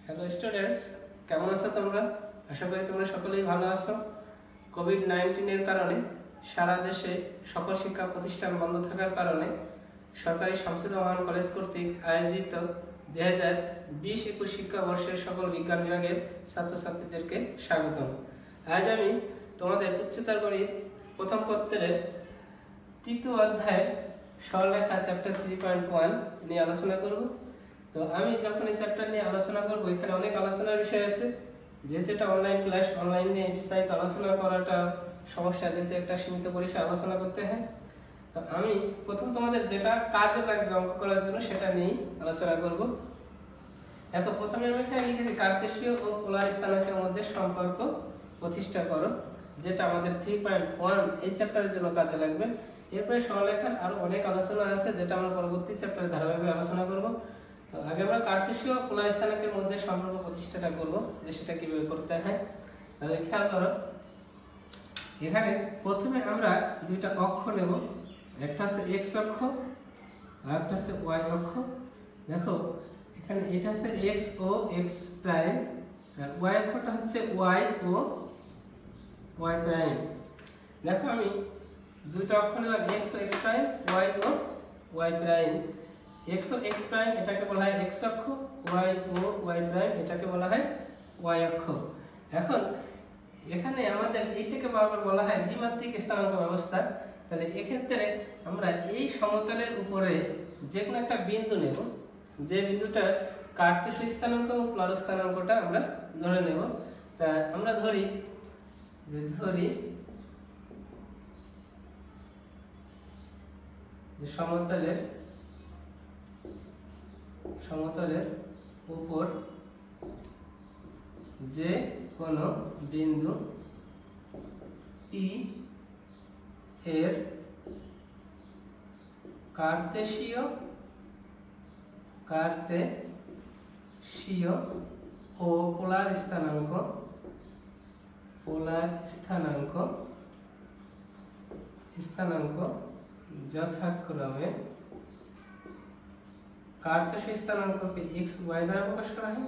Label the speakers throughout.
Speaker 1: Hello students, কেমন আছো তোমরা? আশা করি তোমরা সকলেই ভালো আছো। কোভিড-19 কারণে সারা দেশে সকল শিক্ষা প্রতিষ্ঠান বন্ধ থাকার কারণে সরকারি শামসুর রহমান কলেজ কর্তৃক আয়োজিত 2020-21 শিক্ষাবর্ষের সকল বিজ্ঞান বিভাগের ছাত্রছাত্রীদেরকে স্বাগতম। আজ আমি তোমাদের উচ্চতর গণিত প্রথম পত্রের তৃতীয় অধ্যায় সরলরেখা চ্যাপ্টার 3.1 নিয়ে আলোচনা করব। তো আমি যখন এই চ্যাপ্টার নিয়ে আলোচনা করব, এখানে অনেক আলোচনার বিষয় আছে। যেহেতু এটা অনলাইন ক্লাস, অনলাইন নিয়ে বিস্তারিত আলোচনা করাটা সমস্যা, যেহেতু একটা সীমিত পরিসরে আলোচনা করতে হয়। তো আমি প্রথম তোমাদের যেটা কাজে লাগবে অঙ্ক করার জন্য সেটা নিয়েই আলোচনা করব। দেখো, প্রথমে আমি এখানে লিখেছি কার্তেশীয় ও পোলার স্থানাঙ্কের মধ্যে সম্পর্ক প্রতিষ্ঠা করো, যেটা আমাদের 3.1 এই চ্যাপ্টারের জন্য কাজে লাগবে। এরপরে সরলরেখার আরো অনেক আলোচনা আছে, যেটা আমরা পরবর্তী চ্যাপ্টারে ধারাবাহিকভাবে আলোচনা করব। তো আগে আমরা কার্তেশীয় পোলার স্থানাঙ্কের মধ্যে সম্পর্ক প্রতিষ্ঠাটা করব, যে সেটা কিভাবে করতে হয়। তাহলে খেয়াল করো, এখানে প্রথমে আমরা দুইটা অক্ষ নেব, একটা হচ্ছে x অক্ষ আর একটা হচ্ছে y অক্ষ। দেখো এখানে এটা হচ্ছে x ও x প্রাইম, আর y অক্ষটা হচ্ছে y ও y প্রাইম। দেখো আমি দুইটা অক্ষ নিলাম, x ও x প্রাইম, y ও y প্রাইম। x ও x প্রাইম এটাকে বলা হয় x অক্ষ, y ও y প্রাইম এটাকে বলা হয় y অক্ষ। এখন এখানে আমাদের এইটাকে বারবার বলা হয় দ্বিমাত্রিক স্থানাঙ্ক ব্যবস্থা। তাহলে এক্ষেত্রে আমরা এই সমতলের উপরে যে কোনো একটা বিন্দু নেব, যে বিন্দুটার কার্তেশীয় স্থানাঙ্ক এবং পোলার স্থানাঙ্কটা আমরা ধরে নেব। তা আমরা ধরি যে সমতলের উপর যে কোনো বিন্দু P এর কার্তেশীয় ও পোলার স্থানাঙ্ক যথাক্রমে কার্তেশীয় স্থানাঙ্ককে x y দ্বারা প্রকাশ করা হয়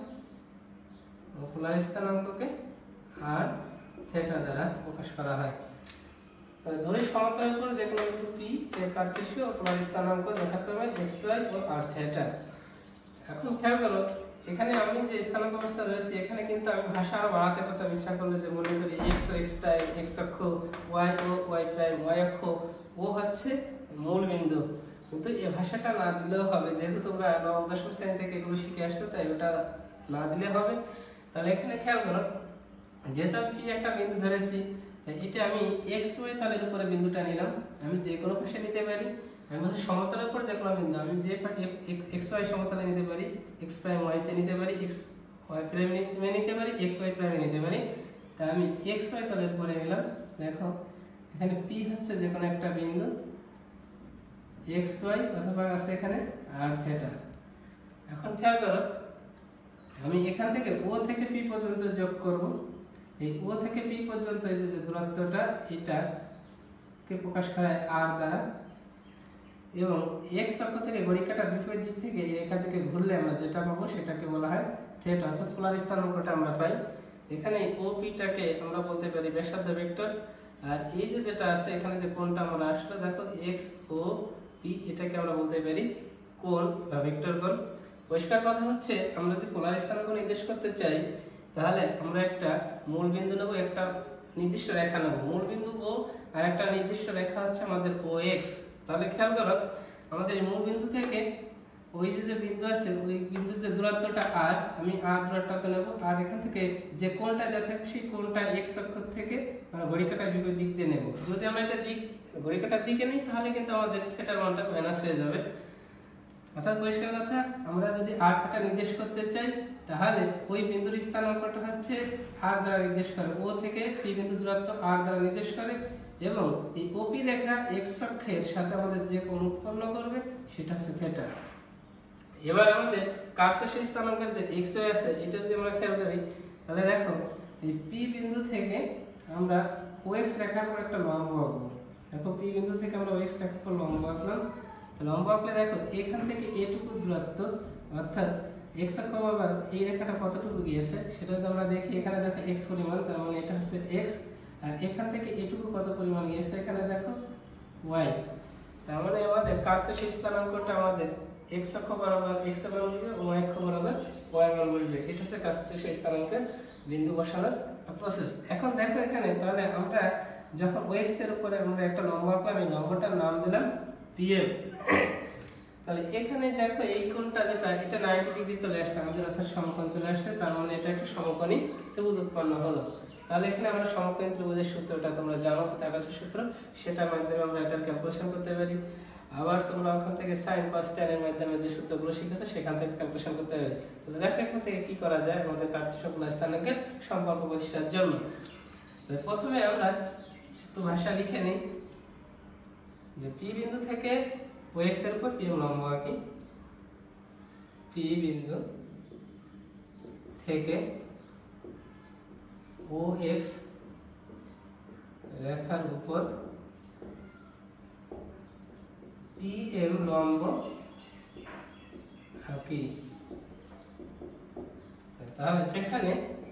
Speaker 1: ও পোলার স্থানাঙ্ককে r থিটা দ্বারা প্রকাশ করা হয়। তাহলে ধরি সমতলের উপর যে কোনো বিন্দু P এর কার্তেশীয় ও পোলার স্থানাঙ্ক যথাক্রমে x y ও r থিটা। এখন খেয়াল করো, এখানে আমি যে স্থানাঙ্ক ব্যবস্থা ধরেছি, এখানে কিন্তু আমি ভাষা আরো বাড়াতে পারতাম ইচ্ছা করলে, যে মনে করি x ও x প্রাইম x অক্ষ, y ও y প্রাইম y অক্ষ, ও হচ্ছে মূল বিন্দু। কিন্তু এই ভাষাটা না দিলেও হবে, যেহেতু তোমরা নবম দশম শ্রেণী থেকে এগুলো শিখে আসছো, তাই ওটা না দিলে হবে। তাহলে এখানে খেয়াল করো, যেহেতু আমি একটা বিন্দু ধরেছি, এটা আমি x y তলের উপরে বিন্দুটা নিলাম। আমি যে কোনো পাশে নিতে পারি, আমি বলছি সমতলের উপর যে কোনো বিন্দু, আমি যে x y সমতলে নিতে পারি, x প্রাইম y তে নিতে পারি, x y প্রাইমে নিতে পারি, x y প্রাইমে নিতে পারি। তা আমি x y তলের উপরে নিলাম। দেখো এখানে P হচ্ছে যে কোনো একটা বিন্দু x y, অথবা আছে এখানে r থিটা। এখন খেয়াল করো, আমি এখান থেকে O থেকে P পর্যন্ত যোগ করব। এই O থেকে P পর্যন্ত এই যে দূরত্বটা, এটাকে প্রকাশ করা হয় r দ্বারা। এবং x অক্ষ থেকে ঘড়ির কাঁটার বিপরীত দিক থেকে এই রেখা থেকে ঘুরলে আমরা যেটা পাবো সেটাকে বলা হয় থিটা, অর্থাৎ পোলার স্থানাঙ্কটা আমরা পাই। এখানে OP টাকে আমরা বলতে পারি ব্যাসার্ধ ভেক্টর। আর এই যে যেটা আছে এখানে যে কোণটা আমরা আসলো, দেখো x ও p, এটাকে আমরা বলতে পারি কোণ বা ভেক্টর কোণ। পরিষ্কার কথা হচ্ছে, আমরা যদি পোলার স্থানাঙ্ক নির্দেশ করতে চাই, তাহলে আমরা একটা মূল বিন্দু নেব, একটা নির্দিষ্ট রেখা নেব, মূল বিন্দু ও, আর একটা নির্দিষ্ট রেখা হচ্ছে আমাদের OX। তাহলে খেয়াল করো, আমাদের মূল বিন্দু থেকে ওই যে বিন্দু আছে, ওই বিন্দুর যে দূরত্বটা r, আমি r দূরত্বটা নেব, আর এখান থেকে যে কোণটা দেওয়া থাকে সেই কোণটা x অক্ষ থেকে আমরা ঘড়ি কাঁটার বিপরীত দিক দিয়ে নেব। যদি আমরা এটা ঘড়ি কাঁটার দিকে নিই, তাহলে কিন্তু আমাদের থিটার মানটা মাইনাস হয়ে যাবে। অর্থাৎ পরিষ্কার কথা, আমরা যদি r থিটা নির্দেশ করতে চাই, তাহলে ওই বিন্দুর স্থানাঙ্কটা হচ্ছে r দ্বারা নির্দেশ করে, o থেকে p বিন্দু দূরত্ব r দ্বারা নির্দেশ করে, এবং এই OP রেখা x অক্ষের সাথে আমাদের যে কোণ উৎপন্ন করবে সেটা হচ্ছে থিটা। এবার আমাদের কার্তেশীয় স্থানাঙ্কের যে x y আছে, এটা যদি আমরা খেয়াল করি, তাহলে দেখো এই P বিন্দু থেকে আমরা OX রেখার উপর একটা লম্ব আঁকবো। দেখো P বিন্দু থেকে আমরা OX রেখার উপর লম্ব আঁকলাম। লম্ব আঁকলে দেখো এখান থেকে এটুকু দূরত্ব, অর্থাৎ এক্স অক্ষ বরাবর এই রেখাটা কতটুকু গিয়েছে সেটা যদি আমরা দেখি, এখানে দেখো এক্স পরিমাণ, তার মানে এটা হচ্ছে এক্স, আর এখান থেকে এটুকু কত পরিমাণ গিয়েছে এখানে দেখো ওয়াই। তার মানে আমাদের কার্তেশীয় স্থানাঙ্কটা আমাদের এক্স অক্ষ বরাবর এক্স এর মান বলবে, ওয়াই অক্ষ বরাবর ওয়াই মান বলবে। এটা হচ্ছে কার্তেশীয় স্থানাঙ্কের বিন্দু বসানোর প্রসেস। এখন দেখো এখানে তাহলে আমরা যখন ওএক্স এর উপরে আমরা একটা লম্ব আঁকলাম, এই লম্বটার নাম দিলাম পিএম। তাহলে এখানে দেখো এই কোণটা যেটা, এটা 90 ডিগ্রি চলে আসছে আমাদের, অর্থাৎ সমকোণ চলে আসছে, তার মানে এটা একটা সমকোণী ত্রিভুজ উৎপন্ন হলো। তাহলে এখানে আমরা সমকোণী ত্রিভুজের সূত্রটা তোমরা জানো, পিথাগোরাসের সূত্র, সেটার মাধ্যমে আমরা এটার ক্যালকুলেশন করতে পারি। আবার তোমরা ওখান থেকে sin cos tan এর মাধ্যমে যে সূত্রগুলো শিখেছো সেখান থেকে ক্যালকুলেশন করতে পারি। তাহলে দেখো এখান থেকে কি করা যায় আমাদের কার্তেশীয় স্থানাঙ্কের সম্পর্ক প্রতিষ্ঠার জন্য। প্রথমে আমরা একটু ভাষা লিখে নিই যে পি বিন্দু থেকে ওএক্স এর উপর পি লম্ব আঁকি, পি বিন্দু থেকে ওএক্স রেখার উপর পিএম লম্ব আঁকি। তাহলে যেখানে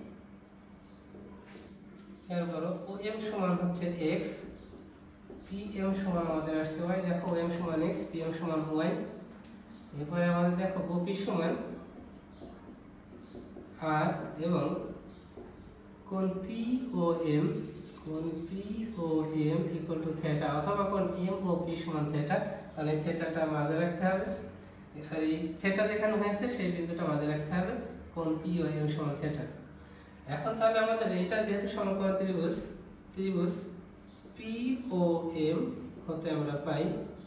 Speaker 1: খেয়াল করো ও এম সমান হচ্ছে x, পি এম সমান আমাদের আসছে y, দেখো ও এম সমান x, পি এম সমান y। এরপরে আমাদের দেখো ও পি সমান r, এবং কোণ পি ও এম, কোণ P O M equal to theta, অথবা কোণ এম ও পি সমান থিটা। তাহলে থিটাটা মাঝে রাখতে হবে, সরি থিটা যেখানে হয়েছে সেই বিন্দুটা মাঝে রাখতে হবে, কোণ পি ও এম সমান থিটা। এখন তাহলে আমাদের এটা যেহেতু সমকোণ ত্রিভুজ, ত্রিভুজ পি ও এম হতে আমরা পাই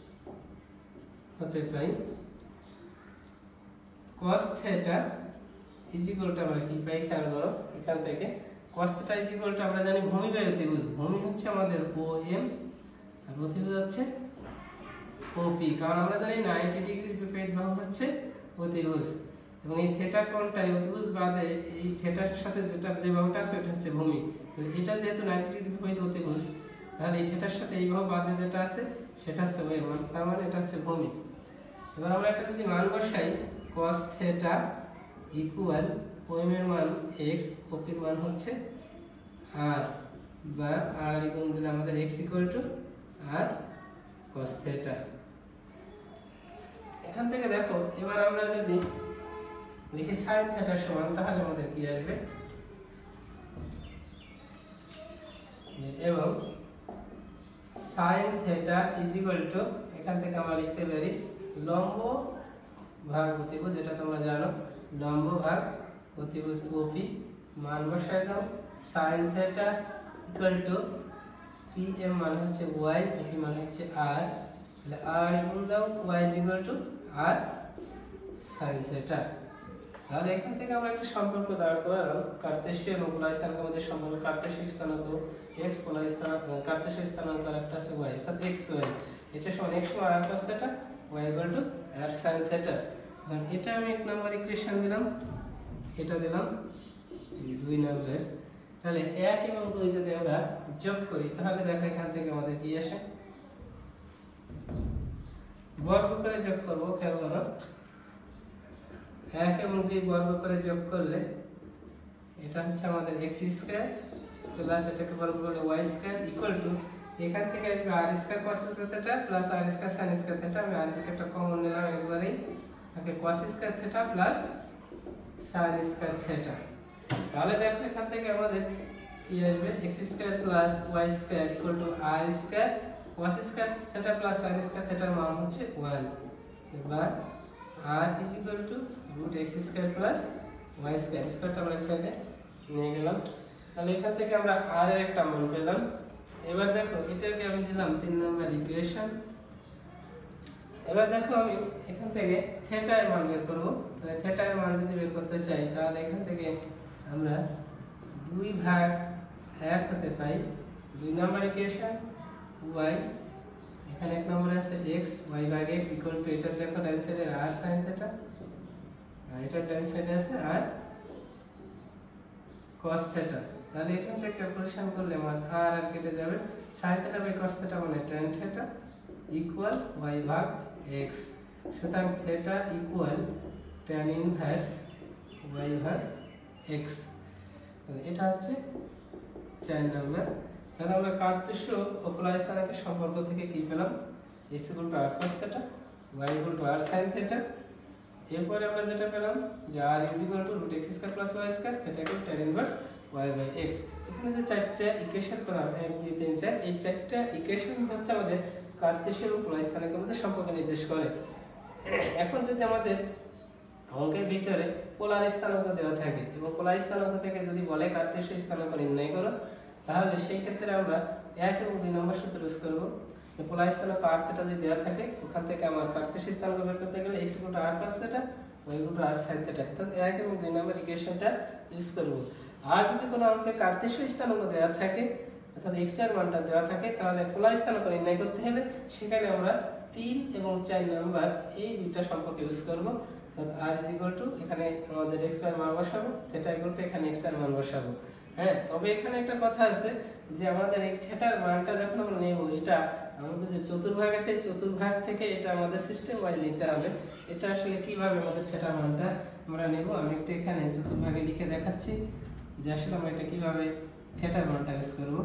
Speaker 1: cos theta is equal to আমরা কি পাই খেয়াল করো, এখান থেকে cos theta is equal to আমরা জানি ভূমি বায়ু ত্রিভুজ, ভূমি হচ্ছে আমাদের ও এম আর অতিভুজ হচ্ছে ওপি, কারণ আমরা জানি 90 ডিগ্রির বিপরীত বাহু হচ্ছে অতিভুজ, এবং এই থিটা কোণটাই অতিভুজ বাদে এই থিটার সাথে যেটা যে বাহুটা আছে এটা হচ্ছে ভূমি। এটা যেহেতু 90 ডিগ্রি বিপরীত অতিভুজ, তাহলে এই থিটার সাথে এই বাহু বাদে যেটা আছে সেটা হচ্ছে ওই মান, তার মানে এটা হচ্ছে ভূমি। এবার আমরা একটা যদি মান বসাই, cos থিটা ইকুয়াল ওএম এর মান x, ওপি এর মান হচ্ছে r, বা r গুণ দিলে আমাদের x equal to r cos theta. এখান থেকে দেখো এবার আমরা যদি লিখি sin থিটা সমান, তাহলে আমাদের কি আসবে, এবং sin theta is equal to, এখান থেকে আমরা লিখতে পারি লম্ব ভাগ অতিভুজ, যেটা তোমরা জানো লম্ব ভাগ অতিভুজ ওপি, মান বসাই দাও, sin theta equal to P M মান হচ্ছে y, ওপি মান হচ্ছে r, তাহলে r গুণ দাও y is equal to r sin theta. তাহলে এখান থেকে আমরা একটা সম্পর্ক দাঁড় করালাম, কার্তেশীয় এবং পোলার স্থানাঙ্কের মধ্যে সম্পর্ক। কার্তেশীয় স্থানাঙ্ক x, পোলার স্থানাঙ্ক কার্তেশীয় স্থানাঙ্ক একটা আছে y, অর্থাৎ x y, এটা সমান x সমান r cos theta, y equal to r sin theta. এখন এটা আমি 1 নম্বর ইকুয়েশন দিলাম, এটা দিলাম 2 নম্বর। তাহলে 1 এবং 2 যদি আমরা যোগ করি, তাহলে দেখো এখান থেকে আমাদের কি আসে, বর্গ করে যোগ করব, খেয়াল করো 1 এবং 2 বর্গ করে যোগ করলে এটা হচ্ছে আমাদের x স্কয়ার প্লাস এটাকে বর্গ করলে y স্কয়ার ইকুয়াল টু, এখান থেকে আসবে r square cos theta plus r square sin square theta. আমি r স্কয়ারটা কমন নিলাম একবারেই, তাকে cos square theta plus sin square theta. তাহলে দেখো এখান থেকে আমাদের কি আসবে, x square plus y square equal to r square cos square theta plus sin square থিটার মান হচ্ছে 1, এবার r is equal to root x square plus y square, স্কয়ারটা আমরা সাইডে নিয়ে গেলাম। তাহলে এখান থেকে আমরা r এর একটা মান পেলাম। এবার দেখো এটাকে আমি দিলাম 3 নম্বর ইকুয়েশন। এবার দেখো আমি এখান থেকে থিটা এর মান বের করব। তাহলে থিটা এর মান যদি বের করতে চাই, তাহলে এখান থেকে আমরা 2/1 হতে পাই 2 নম্বর ইকুয়েশন y, এখানে 1 নম্বরে আছে x, y ভাগ x ইকুয়াল টু, এটা দেখো ডান সাইডে r sin থিটা, আর এটা ডান সাইডে আছে r cos থিটা। তাহলে এখান থেকে ক্যালকুলেশন করলে আমার r আর কেটে যাবে, sin theta by cos theta মানে tan থিটা ইকুয়াল y ভাগ x। সুতরাং theta equal tan inverse y ভাগ এক্স। এটা হচ্ছে 4 নম্বর। তাহলে আমরা কার্তেশীয় ও পোলার স্থানাঙ্কের সম্পর্ক থেকে কি পেলাম? x = r cos θ, y = r sin θ। এরপরে আমরা যেটা পেলাম যে r = √x² + y² θ = tan inverse y by x। এখানে যে চারটা ইকুয়েশন পেলাম 1 2 3 4, এই চারটা ইকুয়েশন হচ্ছে আমাদের কার্তেশীয় ও পোলার স্থানাঙ্কের মধ্যে সম্পর্ক নির্দেশ করে। এখন যদি আমাদের অঙ্কের ভিতরে পোলার স্থানাঙ্ক দেওয়া থাকে এবং পোলার স্থানাঙ্ক থেকে যদি বলে কার্তেশীয় স্থানাঙ্ক নির্ণয় করো, তাহলে সেই ক্ষেত্রে আমরা 1 এবং 2 নম্বর সূত্র ইউজ করব। যে পোলার স্থানাঙ্ক r θ যদি দেওয়া থাকে, ওখান থেকে আমার কার্তেশীয় স্থানাঙ্ক বের করতে গেলে x = r cos θ, y = r sin θ। অর্থাৎ 1 এবং 2 নম্বর ইকুয়েশনটা ইউজ করব। আর যদি কোনো অঙ্কে কার্তেশীয় স্থানাঙ্ক দেওয়া থাকে, অর্থাৎ x এর মানটা দেওয়া থাকে, তাহলে পোলার স্থানাঙ্ক নির্ণয় করতে হলে সেখানে আমরা 3 এবং 4 নম্বর এই দুইটা সম্পর্ক ইউজ করব। r = এখানে আমাদের x এর মান বসাবো, θ = এখানে x এর মান বসাবো। হ্যাঁ, তবে এখানে একটা কথা আছে যে আমাদের এই থিটার মানটা যখন আমরা নেব, এটা আমাদের যে চতুর্ভাগ আছে এই চতুর্ভাগ থেকে এটা আমাদের সিস্টেম ওয়াইজ নিতে হবে। এটা আসলে কিভাবে আমাদের থিটার মানটা আমরা নেব, আমি একটু এখানে চতুর্ভাগে লিখে দেখাচ্ছি যে আসলে আমরা এটা কিভাবে থিটার মানটা ইউজ করব।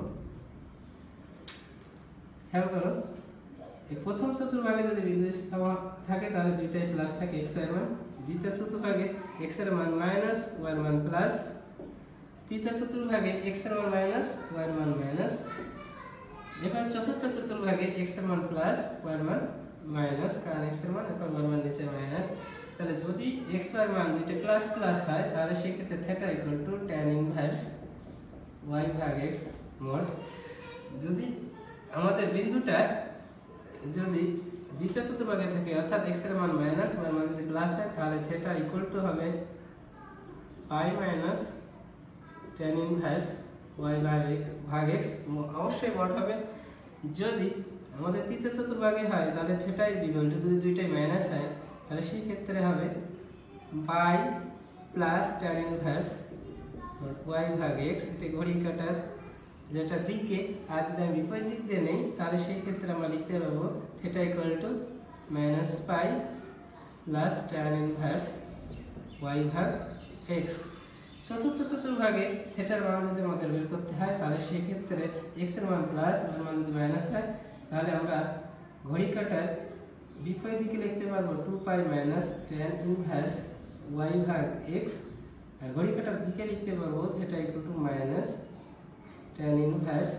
Speaker 1: খেয়াল করো, এই প্রথম চতুর্ভাগে যদি বিন্দু স্থাপন থাকে তাহলে দুইটাই প্লাস থাকে x এর মান, দ্বিতীয় চতুর্ভাগে x এর মান মাইনাস y এর মান প্লাস, তৃতীয় চতুর্ভাগে x এর মান মাইনাস y এর মান মাইনাস, এবার চতুর্থ চতুর্ভাগে x এর মান প্লাস y এর মান মাইনাস, কারণ x এর মান এরপর y এর মান নিচে মাইনাস। তাহলে যদি x y এর মান দুইটা প্লাস প্লাস হয়, তাহলে সেই ক্ষেত্রে θ = tan ইনভার্স y ভাগ x mod। যদি আমাদের বিন্দুটা যদি দ্বিতীয় চতুর্ভাগে থাকে, অর্থাৎ x এর মান মাইনাস y এর মান যদি প্লাস হয়, তাহলে θ = হবে pi minus tan inverse y ভাগ x, অবশ্যই mod হবে। যদি আমাদের তৃতীয় চতুর্ভাগে হয় তাহলে θ = যদি দুইটাই মাইনাস হয়, তাহলে সেই ক্ষেত্রে হবে pi plus tan inverse y ভাগ x। এটা ঘড়ি কাটার যেটা দিকে, আর যদি আমি বিপরীত দিক দিয়ে নেই, তাহলে সেই ক্ষেত্রে আমরা লিখতে পারবো θ = -pi plus tan inverse y ভাগ x। চতুর্থ চতুর্ভাগে থিটার মান যদি আমাদের বের করতে হয়, তাহলে সেই ক্ষেত্রে x এর মান প্লাস y এর মান যদি মাইনাস হয়, তাহলে আমরা ঘড়ি কাটার বিপরীত দিকে লিখতে পারবো two pi minus tan inverse y ভাগ x, আর ঘড়ি কাটার দিকে লিখতে পারবো θ = tan ইনভার্স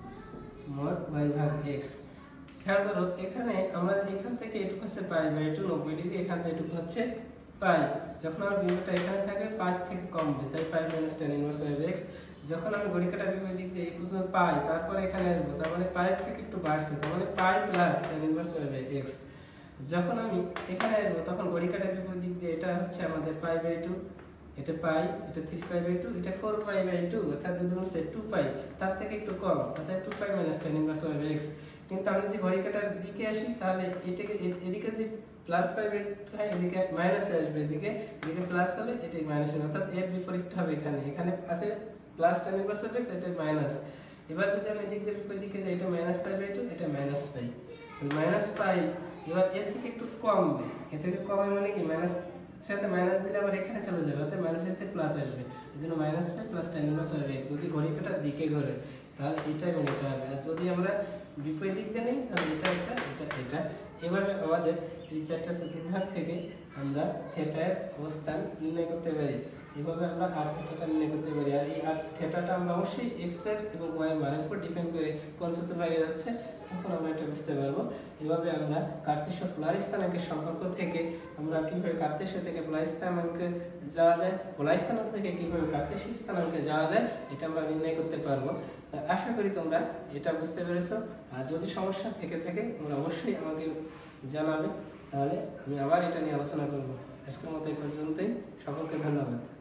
Speaker 1: mod y ভাগ x। খেয়াল করো, এখানে আমরা এখান থেকে এটুকু হচ্ছে π/2 90 ডিগ্রি, এখান থেকে এটুকু হচ্ছে পাই। যখন আমার বিন্দুটা এখানে থাকে পাই থেকে কমবে, তাই pi minus tan inverse y ভাগ x। যখন আমি ঘড়ি কাটার বিপরীত দিক দিয়ে এই পর্যন্ত পাই, তারপর এখানে আসবো, তার মানে পাই থেকে একটু বাড়ছে, তার মানে pi plus tan inverse y ভাগ x। যখন আমি এখানে আসবো, তখন ঘড়ি কাটার বিপরীত দিক দিয়ে এটা হচ্ছে আমাদের π/2, এটা পাই, এটা 3π/2, এটা 4π/2, অর্থাৎ যদি হচ্ছে 2পাই, তার থেকে একটু কম, অর্থাৎ two pi minus tan inverse y ভাগ x। কিন্তু আমি যদি ঘড়ি কাটার দিকে আসি, তাহলে এটাকে এদিকে যদি প্লাস π/2 হয়, এদিকে মাইনাসে আসবে, এদিকে প্লাস হলে এটাই মাইনাস হবে, অর্থাৎ এর বিপরীতটা হবে এখানে। এখানে আছে প্লাস tan ইনভার্স y ভাগ x, এটা মাইনাস। এবার যদি আমি এদিক দিয়ে বিপরীত দিকে যাই, এটা -π/2, এটা -পাই, -পাই। এবার এর থেকে একটু কমবে, এর থেকে কমে মানে কি মাইনাস সাথে মাইনাস দিলে আবার এখানে চলে যাবে, অর্থাৎ মাইনাসের সাথে প্লাস আসবে, এজন্য -pi plus tan inverse y ভাগ x। যদি ঘড়ি কাটার দিকে ঘোরে, তাহলে এটা এবং এটা হবে, আর যদি আমরা বিপরীত দিক দিয়ে নিই, তাহলে এটা এটা এটা এটা। এভাবে আমাদের এই চারটা চতুর্ভাগ থেকে আমরা থিটার অবস্থান নির্ণয় করতে পারি। এভাবে আমরা r থিটাটা নির্ণয় করতে পারি। আর এই r থিটাটা আমরা অবশ্যই x এর এবং y এর মানের উপর ডিপেন্ড করে কোন চতুর্ভাগে যাচ্ছে, তখন আমরা এটা বুঝতে পারবো। এভাবে আমরা কার্তেশীয় পোলার স্থানাঙ্কের সম্পর্ক থেকে আমরা কিভাবে কার্তেশীয় থেকে পোলার স্থানাঙ্কে যাওয়া যায়, পোলার স্থানাঙ্ক থেকে কিভাবে কার্তেশীয় স্থানাঙ্কে যাওয়া যায়, এটা আমরা নির্ণয় করতে পারবো। আশা করি তোমরা এটা বুঝতে পেরেছো। আর যদি সমস্যা থেকে থাকে তোমরা অবশ্যই আমাকে জানাবে, তাহলে আমি আবার এটা নিয়ে আলোচনা করবো। আজকের মতো এই পর্যন্তই, সকলকে ধন্যবাদ।